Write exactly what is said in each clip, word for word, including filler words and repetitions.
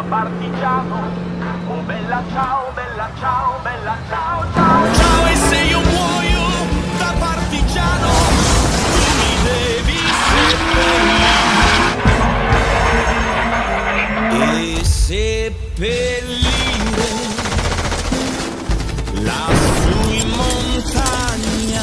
partigiano. Oh bella ciao, bella ciao, bella ciao, ciao. Ciao, e se io muoio da partigiano, tu mi devi seppellire. E seppellire lassù in montagna.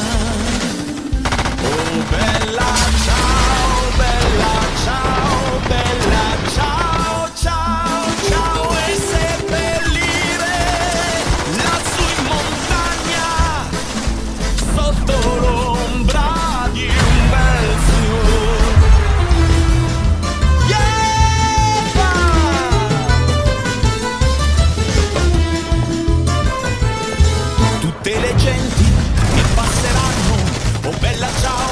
Oh bella ciao, bella ciao, bella ciao, ciao, ciao, e seppellire lassù in montagna, sotto l'ombra di un bel fiore. Yeah! Tutte le genti che passeranno, oh bella ciao,